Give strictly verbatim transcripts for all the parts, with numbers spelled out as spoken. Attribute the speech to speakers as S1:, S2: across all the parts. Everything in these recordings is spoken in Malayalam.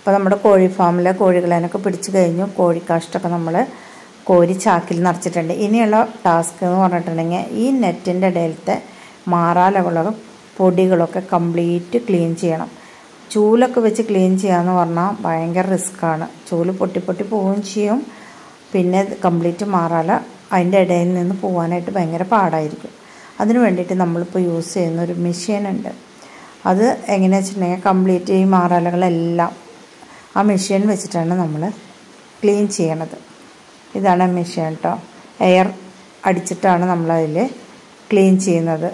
S1: അപ്പോൾ നമ്മുടെ കോഴി ഫാമിലെ കോഴികളെയൊക്കെ പിടിച്ചു കഴിഞ്ഞു. കോഴിക്കാഷ്ടമൊക്കെ നമ്മൾ കോരി ചാക്കിൽ നിറച്ചിട്ടുണ്ട്. ഇനിയുള്ള ടാസ്ക് എന്ന് പറഞ്ഞിട്ടുണ്ടെങ്കിൽ ഈ നെറ്റിൻ്റെ ഇടയിലത്തെ മാറാലകളും പൊടികളൊക്കെ കംപ്ലീറ്റ് ക്ലീൻ ചെയ്യണം. ചൂലൊക്കെ വെച്ച് ക്ലീൻ ചെയ്യാമെന്ന് പറഞ്ഞാൽ ഭയങ്കര റിസ്ക്കാണ്. ചൂല് പൊട്ടി പൊട്ടി പോവുകയും ചെയ്യും. പിന്നെ കംപ്ലീറ്റ് മാറാല അതിൻ്റെ ഇടയിൽ നിന്ന് പോകാനായിട്ട് ഭയങ്കര പാടായിരിക്കും. അതിന് വേണ്ടിയിട്ട് നമ്മളിപ്പോൾ യൂസ് ചെയ്യുന്ന ഒരു മെഷീനുണ്ട്. അത് എങ്ങനെയാണെന്ന് വെച്ചിട്ടുണ്ടെങ്കിൽ കംപ്ലീറ്റ് ഈ മാറാലകളെല്ലാം ആ മെഷീൻ വെച്ചിട്ടാണ് നമ്മൾ ക്ലീൻ ചെയ്യണത്. ഇതാണ് മെഷീൻ കേട്ടോ. എയർ അടിച്ചിട്ടാണ് നമ്മളതിൽ ക്ലീൻ ചെയ്യുന്നത്.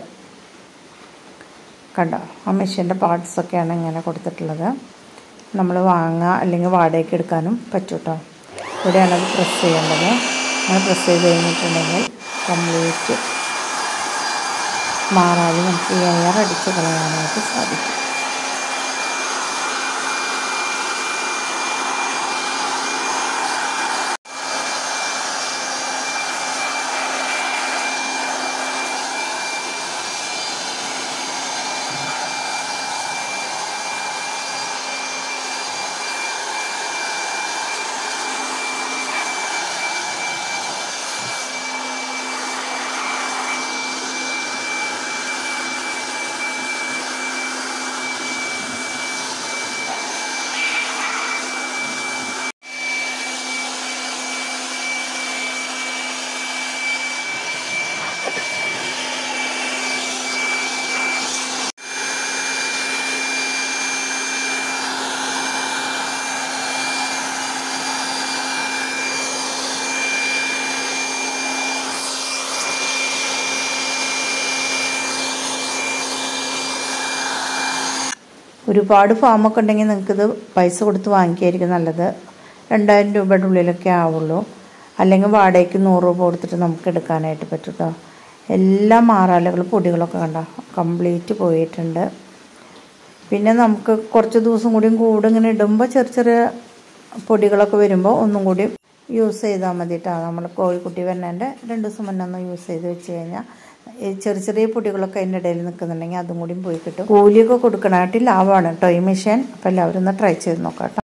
S1: കണ്ടോ, ആ മെഷീൻ്റെ പാർട്സൊക്കെയാണ് ഇങ്ങനെ കൊടുത്തിട്ടുള്ളത്. നമ്മൾ വാങ്ങുക അല്ലെങ്കിൽ വാടകയ്ക്ക് എടുക്കാനും പറ്റും കേട്ടോ. ഇവിടെയാണ് അത് പ്രസ് ചെയ്യേണ്ടത്. അങ്ങനെ പ്രസ് ചെയ്ത് കഴിഞ്ഞിട്ടുണ്ടെങ്കിൽ കംപ്ലീറ്റ് മാറാതെ നമുക്ക് എയർ അടിച്ച് കളയാനായിട്ട് സാധിക്കും. ഒരുപാട് ഫാമൊക്കെ ഉണ്ടെങ്കിൽ നിങ്ങൾക്കിത് പൈസ കൊടുത്ത് വാങ്ങിക്കുകയായിരിക്കും നല്ലത്. രണ്ടായിരം രൂപയുടെ ഉള്ളിലൊക്കെ ആവുള്ളൂ. അല്ലെങ്കിൽ വാടകയ്ക്ക് നൂറ് രൂപ കൊടുത്തിട്ട് നമുക്ക് എടുക്കാനായിട്ട് പറ്റും കേട്ടോ. എല്ലാ മാറാലകളും പൊടികളൊക്കെ കണ്ടോ കംപ്ലീറ്റ് പോയിട്ടുണ്ട്. പിന്നെ നമുക്ക് കുറച്ച് ദിവസം കൂടിയും കൂടെ ഇങ്ങനെ ഇടുമ്പോൾ ചെറിയ ചെറിയ പൊടികളൊക്കെ വരുമ്പോൾ ഒന്നും കൂടി യൂസ് ചെയ്താൽ മതി കേട്ടോ. നമ്മൾ കോഴിക്കുട്ടി വരുന്നതിൻ്റെ രണ്ട് ദിവസം മുന്നേ ഒന്ന് യൂസ് ചെയ്ത് വെച്ച് കഴിഞ്ഞാൽ ഈ ചെറിയ ചെറിയ പൊടികളൊക്കെ അതിൻ്റെ ഇടയിൽ നിൽക്കുന്നുണ്ടെങ്കിൽ അതും കൂടിയും പോയി കിട്ടും. കൂലിയൊക്കെ കൊടുക്കണമായിട്ട് ലാഭമാണ് കേട്ടോ ഈ മെഷീൻ. അപ്പോൾ എല്ലാവരും ഒന്ന് ട്രൈ ചെയ്ത് നോക്കാം കേട്ടോ.